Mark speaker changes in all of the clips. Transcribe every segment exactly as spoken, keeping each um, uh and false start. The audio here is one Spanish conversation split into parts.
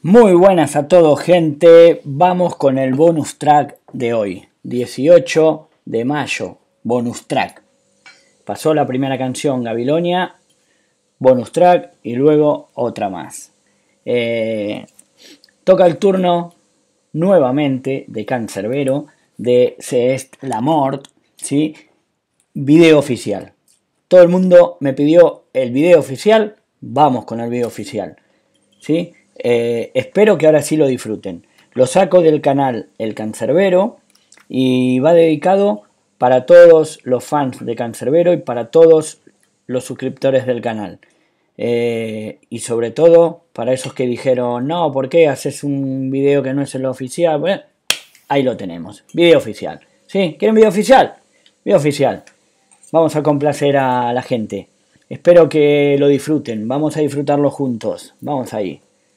Speaker 1: Muy buenas a todos, gente. Vamos con el bonus track de hoy, dieciocho de mayo, bonus track. Pasó la primera canción, Gabilonia, bonus track y luego otra más. Eh, toca el turno nuevamente de Cancerbero, de C'est Est la Mort, ¿sí? Video oficial. Todo el mundo me pidió el video oficial, vamos con el video oficial, ¿sí? Eh, espero que ahora sí lo disfruten. Lo saco del canal El Cancerbero y va dedicado para todos los fans de Cancerbero y para todos los suscriptores del canal. Eh, y sobre todo para esos que dijeron, no, ¿por qué haces un video que no es el oficial? Bueno, ahí lo tenemos, video oficial. ¿Sí? ¿Quieren video oficial? Video oficial. Vamos a complacer a la gente. Espero que lo disfruten. Vamos a disfrutarlo juntos. Vamos ahí.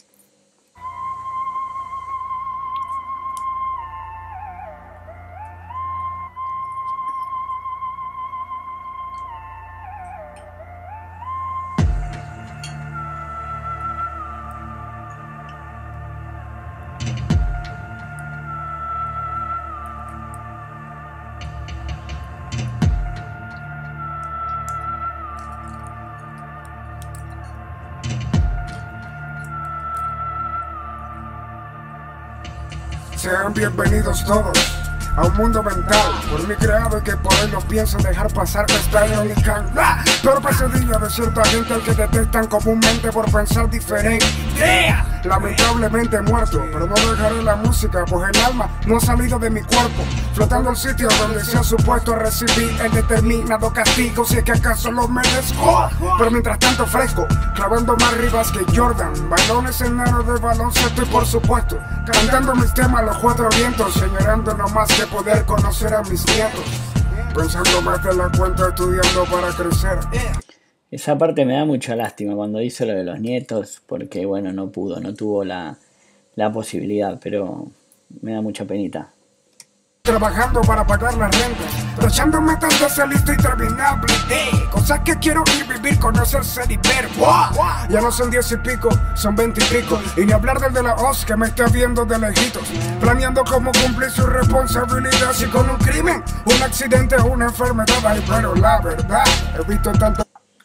Speaker 2: Sean bienvenidos todos a un mundo mental por mí creado y que por él no pienso dejar pasar esta irónica. Pero pesadilla de cierta gente al que detestan comúnmente por pensar diferente. Yeah. Lamentablemente muerto, pero no dejaré la música, pues el alma no ha salido de mi cuerpo, flotando el sitio donde se ha supuesto recibir el determinado castigo, si es que acaso lo merezco. Pero mientras tanto fresco, clavando más ribas que Jordan, balones en aro de baloncesto y por supuesto cantando mis temas a los cuatro vientos, señorando no más que poder conocer a mis nietos, pensando más de la cuenta, estudiando para crecer.
Speaker 1: Esa parte me da mucha lástima cuando dice lo de los nietos, porque bueno, no pudo, no tuvo la, la posibilidad, pero me da mucha penita.
Speaker 2: Trabajando para pagar las rentas, tachando metas de esa lista interminable de cosas que quiero ir, vivir, conocerse y ver. ¡Wow! Ya no son diez y pico, son veinte y pico, y ni hablar del de la hoz que me está viendo de lejitos, planeando cómo cumplir su responsabilidad. Si con un crimen, un accidente o una enfermedad, ay, pero la verdad, he visto tanto.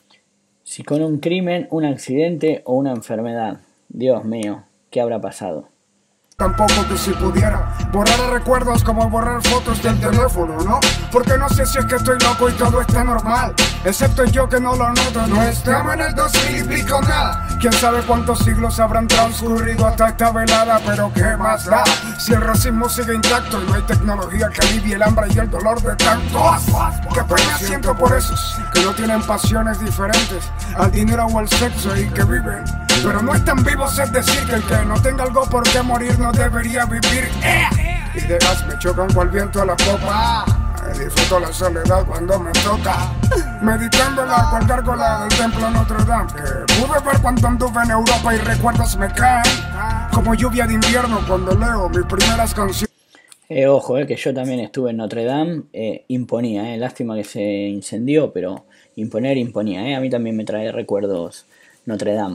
Speaker 1: Si con un crimen, un accidente o una enfermedad, Dios mío, ¿qué habrá pasado?
Speaker 2: Tampoco que si pudiera borrar recuerdos como borrar fotos del teléfono, ¿no? Porque no sé si es que estoy loco y todo está normal, excepto yo que no lo noto. No estamos en el dos mil y pico nada. Quién sabe cuántos siglos habrán transcurrido hasta esta velada, pero qué más da si el racismo sigue intacto y no hay tecnología que alivie el hambre y el dolor de tantos. Qué pena siento por esos que no tienen pasiones diferentes al dinero o al sexo y que viven, pero no están vivos, es decir, que el que no tenga algo por qué morir no debería vivir. Eh. Ideas me chocan cual viento a la popa, disfruto la soledad cuando me toca, meditándola cual gárgola del templo Notre Dame, que pude ver cuando anduve en Europa y recuerdos me caen como lluvia de invierno cuando leo mis primeras canciones.
Speaker 1: Eh, ojo, eh, que yo también estuve en Notre Dame, eh, imponía, eh, lástima que se incendió, pero imponer imponía, eh, a mí también me trae recuerdos Notre Dame,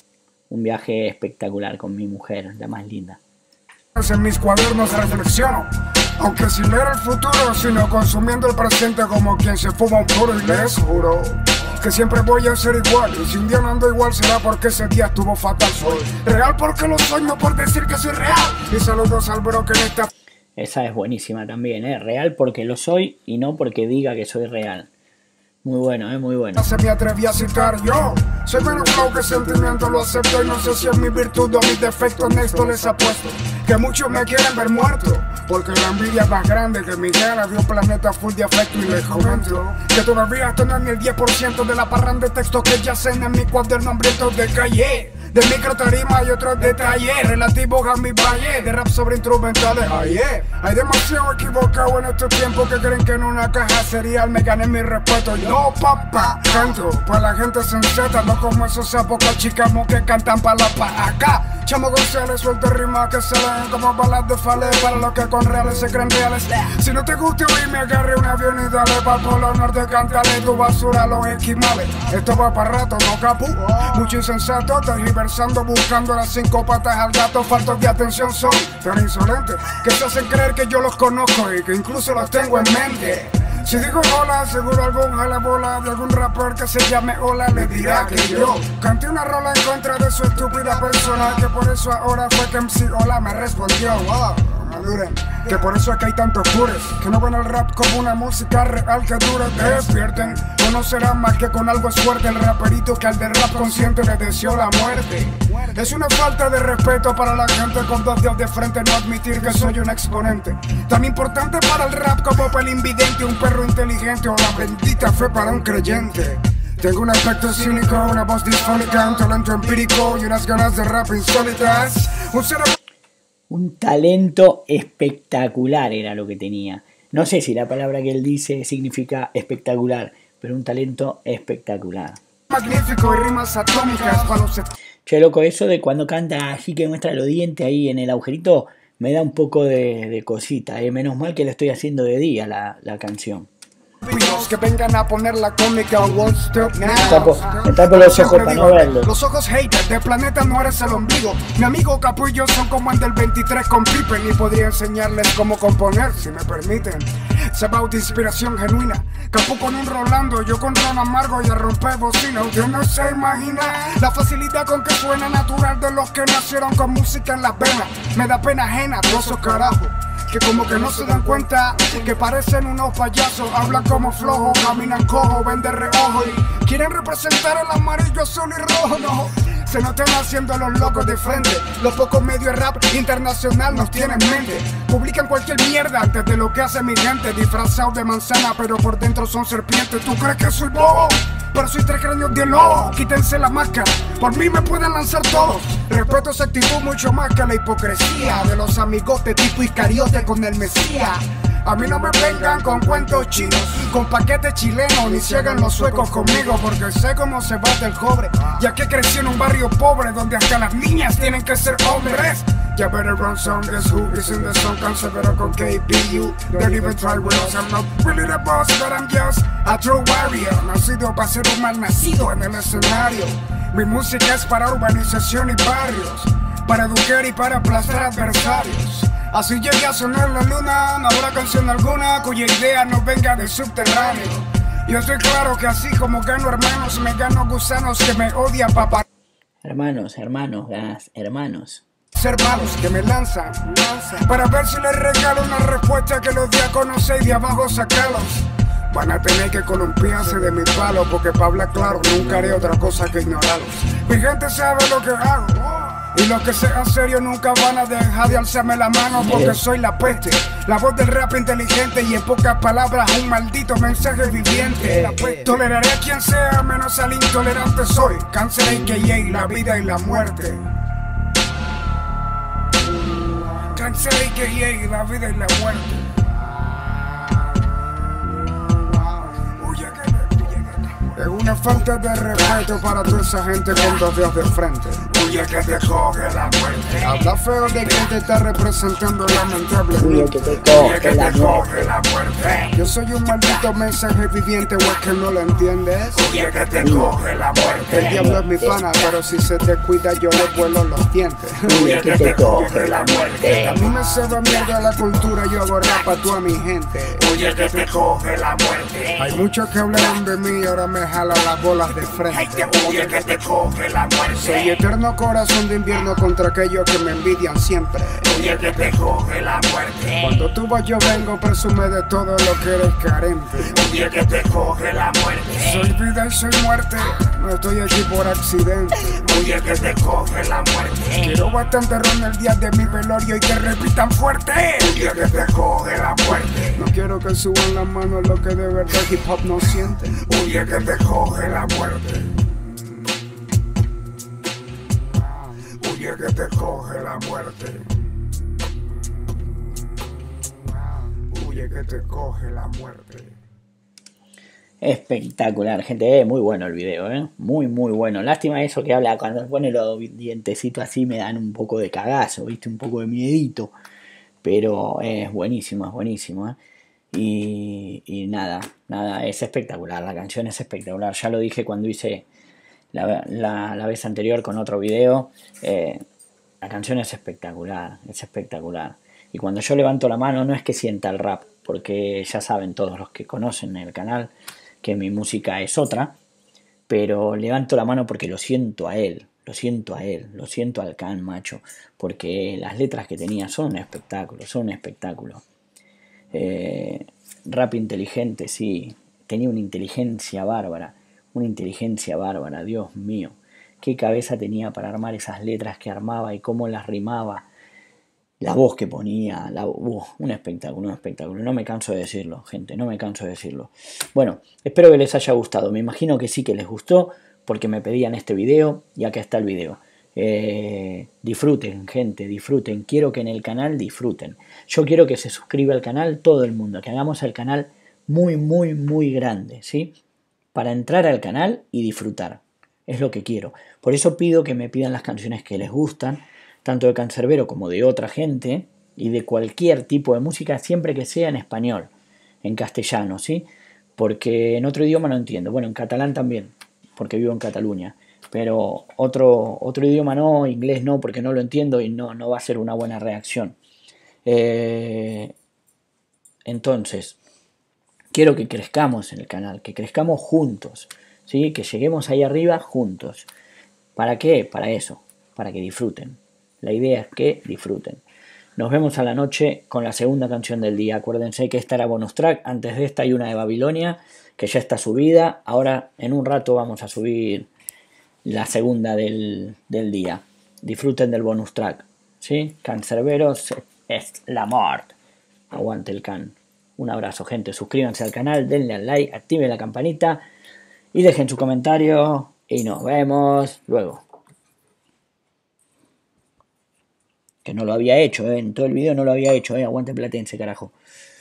Speaker 1: un viaje espectacular con mi mujer, la más linda.
Speaker 2: En mis cuadernos reflexiono, aunque sin leer el futuro, sino consumiendo el presente como quien se fuma un puro, y les juro que siempre voy a ser igual, y si un día no ando igual será porque ese día estuvo fatal. Soy real porque lo soy, no por decir que soy real, y saludos al bro que en esta...
Speaker 1: Esa es buenísima también, ¿eh? Real porque lo soy y no porque diga que soy real. Muy bueno, ¿eh? Muy bueno.
Speaker 2: Se me atreví a citar yo, soy menos flow que sentimiento, lo acepto y no sé si es mi virtud o mis defectos, Néstor les apuesto que muchos me quieren ver muerto, porque la envidia es más grande que mi cara de un planeta full de afecto. Y les comento que todavía esto no es ni el diez por ciento de la parranda de textos que yacen en mi cuaderno hambriento de calle, de micro tarima y otros detalles relativos a mi valle, de rap sobre instrumentales. Ay, eh, hay demasiado equivocado en estos tiempos que creen que en una caja serial me gané mi respeto. Yo, papá, canto para la gente sensata, no como esos sapos chicamos que cantan para la pa' acá. Chamo González suelta rimas que salen como balas de fale para los que con reales se creen reales. Si no te gusta oírme, agarre un avión y dale pa'l polo norte, cántale tu basura a los esquimales. Esto va para rato, no capu. Mucho insensato, tergiversando, buscando las cinco patas al gato. Faltos de atención son tan insolentes que se hacen creer que yo los conozco y que incluso los tengo en mente. Si digo hola, seguro algún jalabola de algún rapper que se llame Hola le dirá que yo canté una rola en contra de su estúpida persona, que por eso ahora fue que M C Hola me respondió. Wow, no duren, que por eso es que hay tantos pures que no ven el rap como una música real que dure. Despierten, conocerán más que con algo es fuerte el raperito que al de rap consciente le deseó la muerte. Es una falta de respeto para la gente con dos dedos de frente no admitir que soy un exponente tan importante para el rap como para el invidente, un perro inteligente o la bendita fe para un creyente. Tengo un aspecto cínico, una voz disfónica, un talento empírico y unas ganas de rap insólitas. Un cerebro...
Speaker 1: Un talento espectacular era lo que tenía. No sé si la palabra que él dice significa espectacular, pero un talento espectacular.
Speaker 2: Magnífico y rimas atómicas para los...
Speaker 1: Che, loco, eso de cuando canta así que muestra los dientes ahí en el agujerito me da un poco de, de cosita, eh. Menos mal que lo estoy haciendo de día la, la canción.
Speaker 2: Que vengan a poner la cómica Wall Street Now.
Speaker 1: Me tapo, me tapo los ojos para no verlo.
Speaker 2: Los ojos haters de planeta no eres el ombligo. Mi amigo Capu y yo son como el del veintitrés con Pippen y podría enseñarles cómo componer si me permiten. Se va de inspiración genuina. Capu con un Rolando, yo con Ron Amargo y a romper bocina. Usted no se imagina la facilidad con que suena natural de los que nacieron con música en las venas. Me da pena ajena todos esos carajos que como que no se dan cuenta que parecen unos payasos. Hablan como flojos, caminan cojo, ven de reojo y quieren representar el amarillo, azul y rojo. No, se nos están haciendo los locos de frente. Los pocos medios de rap internacional nos tienen en mente. Publican cualquier mierda antes de lo que hace mi gente. Disfrazados de manzana pero por dentro son serpientes. ¿Tú crees que soy bobo? Pero soy tres cráneos de lobo. Quítense la máscara, por mí me pueden lanzar todos. Respeto esa actitud mucho más que la hipocresía de los amigotes tipo Iscariote con el Mesías. A mí no me vengan con cuentos chinos, con paquetes chilenos, ni ciegan los suecos conmigo, porque sé cómo se bate el cobre, ya que crecí en un barrio pobre donde hasta las niñas tienen que ser hombres. Ya better run some, guess who is in the song, cancelero con K B U. Don't even try with us, I'm not really the boss, but I'm just a true warrior. Nacido para ser un mal nacido en el escenario. Mi música es para urbanización y barrios, para educar y para aplastar adversarios. Así llegué a sonar la luna, no habrá canción alguna cuya idea no venga del subterráneo. Yo estoy claro que así como gano hermanos, me gano gusanos que me odian papá.
Speaker 1: Hermanos, hermanos, gas, hermanos.
Speaker 2: Ser malos que me lanzan, lanzan para ver si les regalo una respuesta que los días conoce y de abajo sacarlos. Van a tener que columpiarse de mi palo porque para hablar claro nunca haré otra cosa que ignorarlos. Mi gente sabe lo que hago y los que sean serios nunca van a dejar de alzarme la mano porque soy la peste, la voz del rap inteligente y en pocas palabras un maldito mensaje viviente. Toleraré a quien sea menos al intolerante soy. Cáncer A K A la vida y la muerte. Cáncer A K A la vida y la muerte. Es una falta de respeto para toda esa gente con dos dedos de frente. Huye que te coge la muerte. Habla feo de quien te está representando lamentablemente.
Speaker 1: Huye que te coge,
Speaker 2: Huye que
Speaker 1: la,
Speaker 2: te
Speaker 1: muerte.
Speaker 2: coge la muerte. Yo soy un maldito mensaje viviente, o es que no lo entiendes. Huye que te coge la muerte. El diablo es mi pana, pero si se te cuida yo le vuelo los dientes.
Speaker 1: Huye que te coge la muerte.
Speaker 2: A mí me sabe mierda la cultura, yo hago rap a toda mi gente. Huye que te coge la muerte. Hay muchos que hablaron de mí, ahora me jala las bolas de frente. Huye que te coge la muerte. Soy eterno corazón de invierno contra aquellos que me envidian siempre. Huye que te coge la muerte. Cuando tú vas yo vengo, presume de todo lo que eres carente. Huye que te coge la muerte. Soy vida y soy muerte, no estoy aquí por accidente. Huye que te coge la muerte. Quiero bastante ron el día de mi velorio y que repitan fuerte. Huye que te coge la muerte. No quiero que suban las manos lo que de verdad hip hop no siente. Huye que te coge la muerte. Huye que te coge la muerte. Huye que te coge la muerte.
Speaker 1: Espectacular, gente, eh, muy bueno el video, eh. Muy, muy bueno. Lástima eso que habla cuando pone los dientecitos así, me dan un poco de cagazo, viste, un poco de miedito. Pero es buenísimo, es buenísimo, eh. Y, y nada, nada, es espectacular, la canción es espectacular. Ya lo dije cuando hice la, la, la vez anterior con otro video. Eh, la canción es espectacular, es espectacular. Y cuando yo levanto la mano no es que sienta el rap, porque ya saben todos los que conocen el canal que mi música es otra, pero levanto la mano porque lo siento a él, lo siento a él, lo siento al Can, macho, porque las letras que tenía son un espectáculo, son un espectáculo. Eh, rap inteligente, sí, tenía una inteligencia bárbara, una inteligencia bárbara, Dios mío, qué cabeza tenía para armar esas letras que armaba y cómo las rimaba. La voz que ponía, la, uh, un espectáculo, un espectáculo. No me canso de decirlo, gente, no me canso de decirlo. Bueno, espero que les haya gustado. Me imagino que sí que les gustó, porque me pedían este video y acá está el video. Eh, disfruten, gente, disfruten. Quiero que en el canal disfruten. Yo quiero que se suscriba al canal todo el mundo, que hagamos el canal muy, muy, muy grande, ¿sí? Para entrar al canal y disfrutar. Es lo que quiero. Por eso pido que me pidan las canciones que les gustan, tanto de Cancerbero como de otra gente, y de cualquier tipo de música, siempre que sea en español, en castellano, ¿sí? Porque en otro idioma no entiendo. Bueno, en catalán también, porque vivo en Cataluña. Pero otro, otro idioma no, inglés no, porque no lo entiendo y no, no va a ser una buena reacción. Eh, entonces, quiero que crezcamos en el canal, que crezcamos juntos, ¿sí? Que lleguemos ahí arriba juntos. ¿Para qué? Para eso, para que disfruten. La idea es que disfruten. Nos vemos a la noche con la segunda canción del día. Acuérdense que esta era bonus track. Antes de esta hay una de Babilonia que ya está subida. Ahora en un rato vamos a subir la segunda del, del día. Disfruten del bonus track, ¿sí? Cancerberos es la muerte. Aguante el can. Un abrazo, gente. Suscríbanse al canal, denle al like, activen la campanita y dejen su comentario. Y nos vemos luego. Que no lo había hecho, ¿eh? En todo el video no lo había hecho, ¿eh? Aguante Platense, carajo.